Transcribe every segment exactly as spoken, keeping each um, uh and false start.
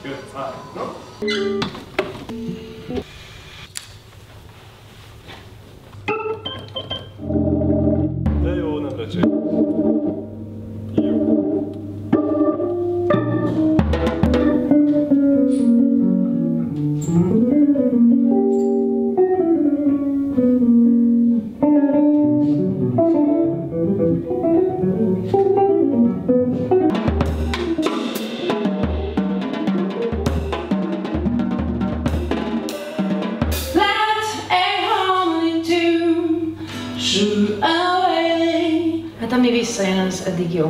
Good. Ah, no? Daj ovo na treće. Vänta, mi visar hennes Edigio.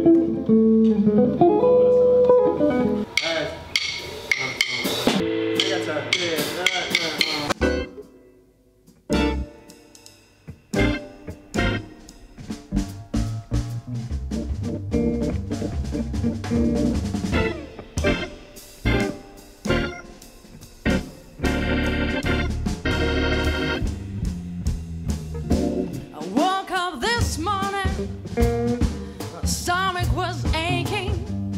My stomach was aching,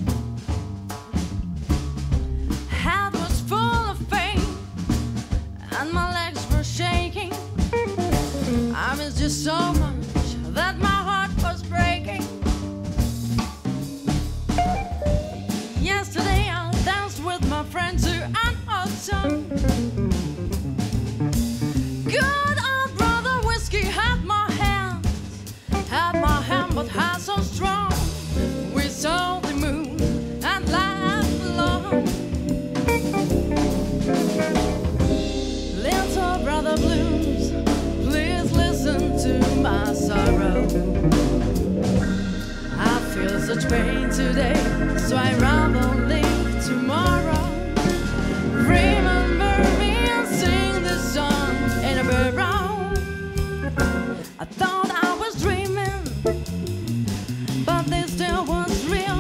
head was full of pain, and my legs were shaking. I missed you so much that my heart was breaking. Yesterday I danced with my friends to an old song. Good old brother whiskey had my hand, had my hand, but hand so strong. We saw the moon and laughed along. Little brother blues, please listen to my sorrow. I feel such pain today, so I rather live tomorrow. Remember me and sing this song in a barrel. I thought I was dreaming, but this still was real.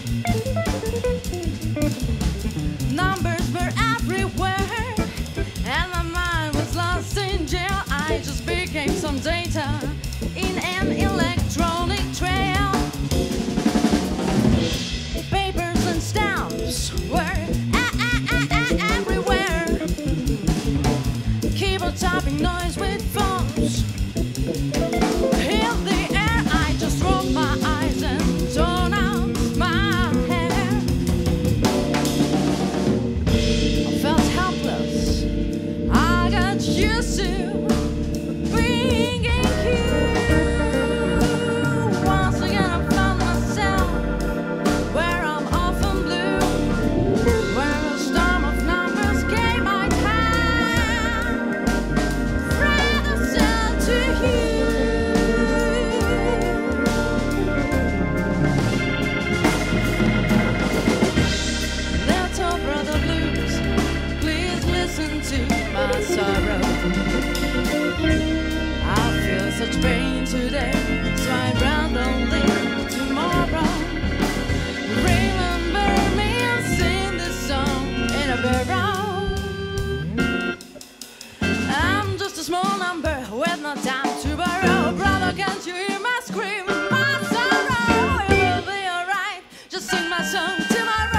Numbers were everywhere, and my mind was lost in jail. I just became some data in an electronic trail. Papers and stamps were everywhere. Keyboard tapping noise with phones. In the air, I just rolled my eyes and torn out my hair. I felt helpless. I got used to being in queue. Once again, I found myself where I'm often blue, where a storm of numbers gave my time. Rather sell to you. Little brother blues, please listen to my sorrow. I feel such pain today, so I'd rather live tomorrow. Remember me and sing this song in a barrel. I'm just a small number with no time to borrow. Brother, can't you hear my scream, my sorrow? It will be alright, just sing my song tomorrow.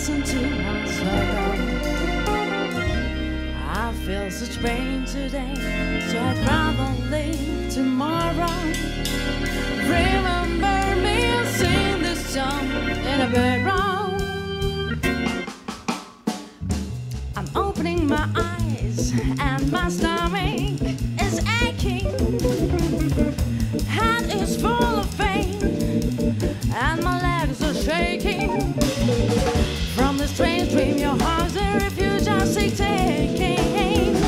listen to my sorrow. I feel such pain today, so I'd rather leave tomorrow. Remember me, I'll sing this song in a bedroom. I'm opening my eyes and my stomach is aching. Head is full of pain and my legs are shaking. From the strange dream, your heart's a refuge I seek taking.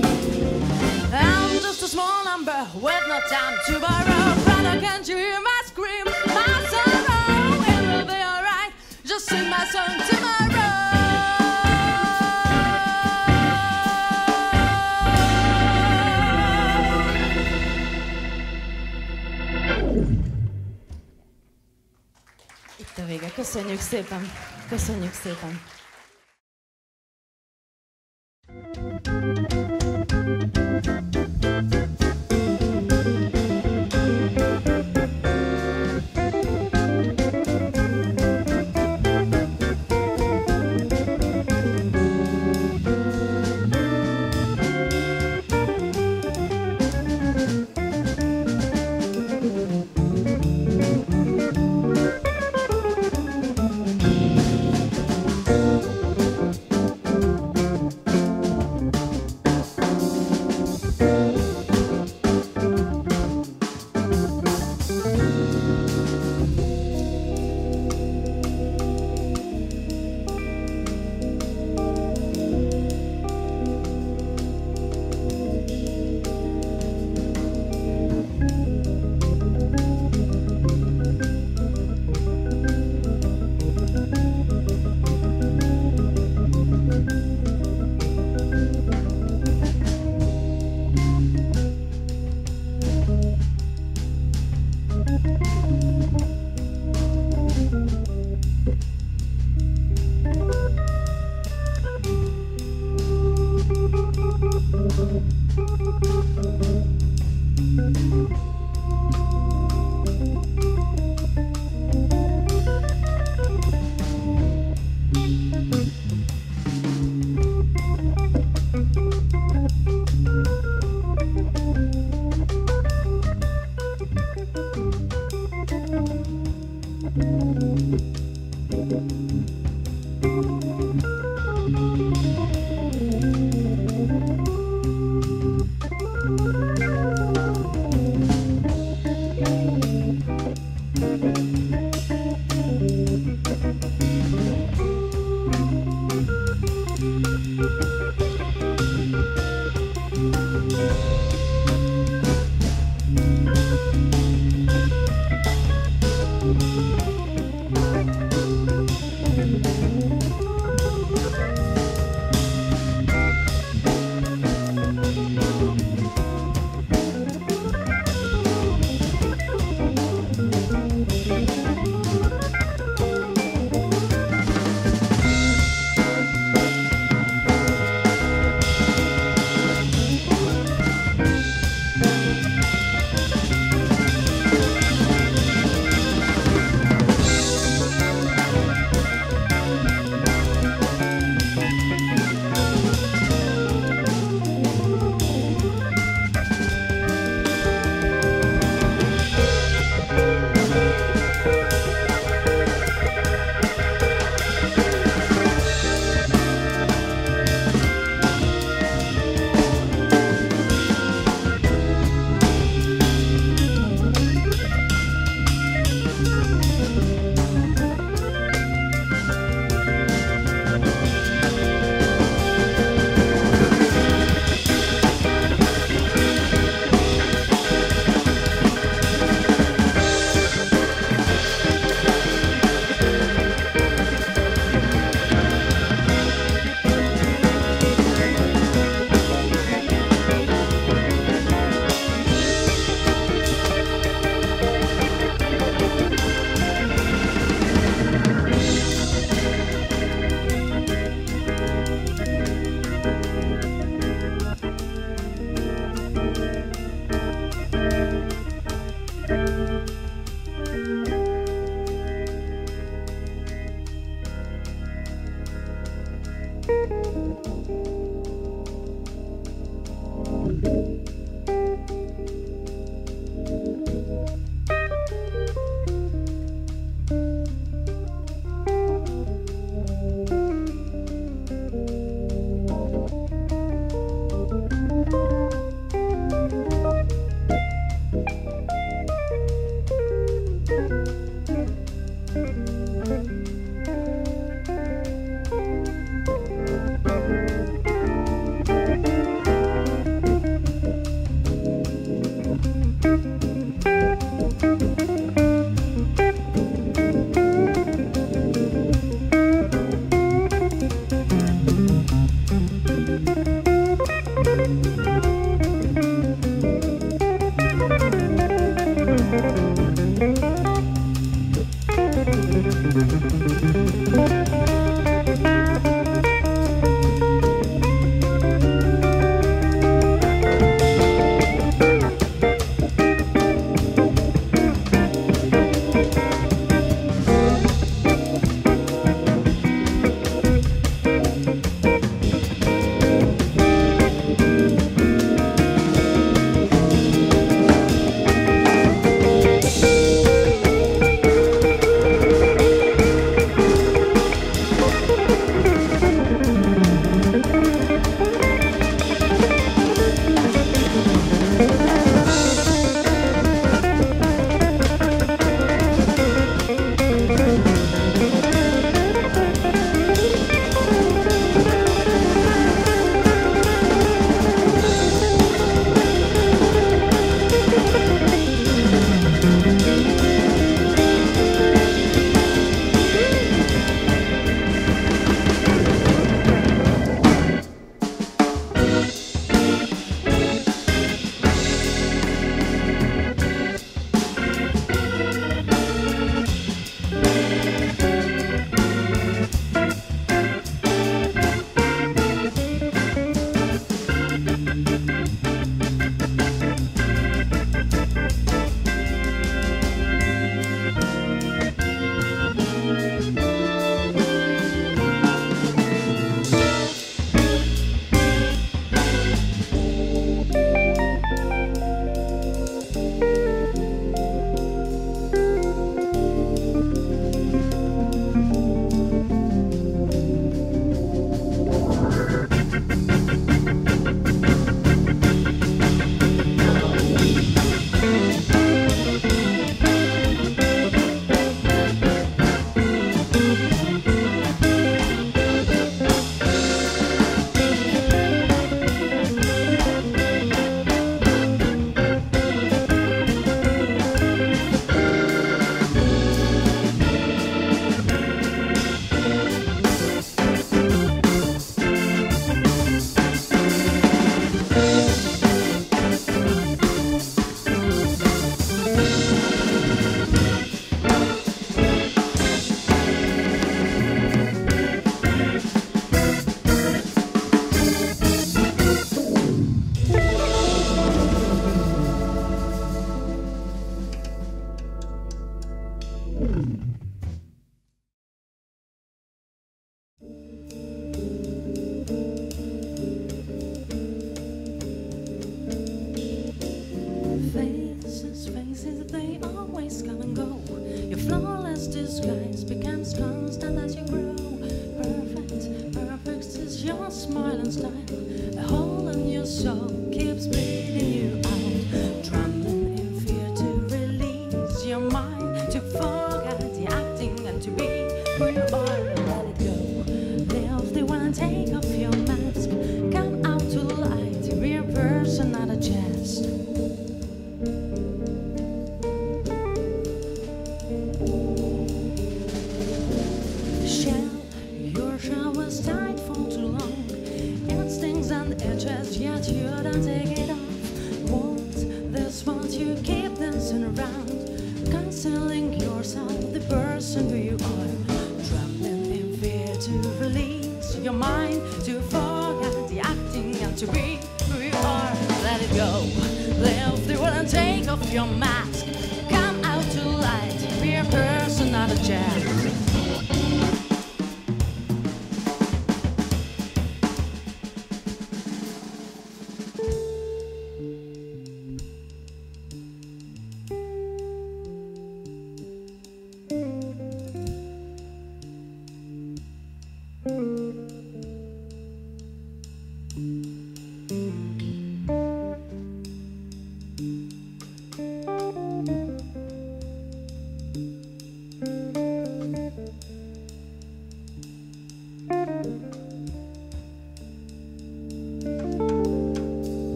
I'm just a small number with no time to borrow. Brother, can't you hear my scream, my sorrow? It will be alright, just sing my song tomorrow. Itt a vége. Köszönjük szépen. Köszönjük szépen.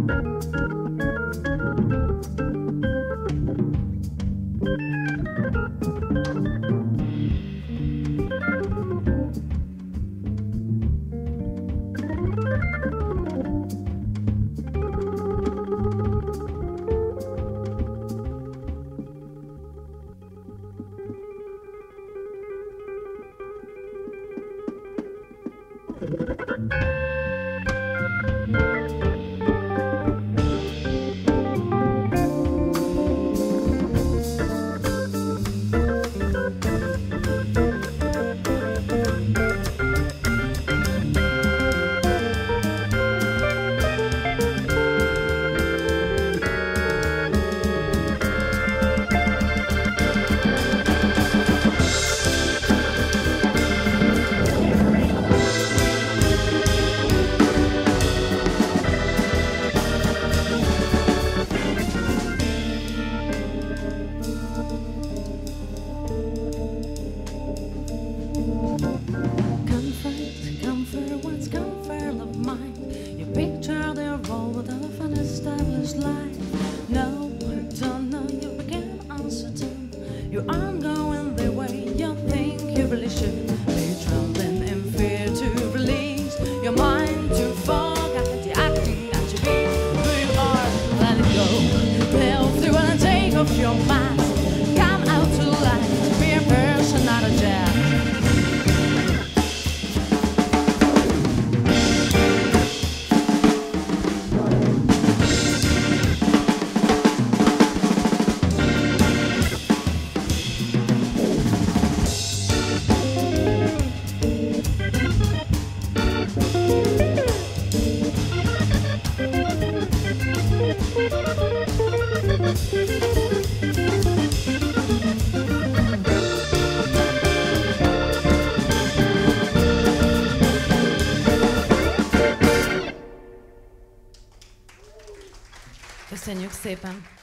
You aren't going the way you think you really should. Be trembling in fear to release your mind, to forget the acting that you be. Who you are, let it go. Live through and take off your mask. Come out to life, be a person, not a jet. Köszönjük szépen!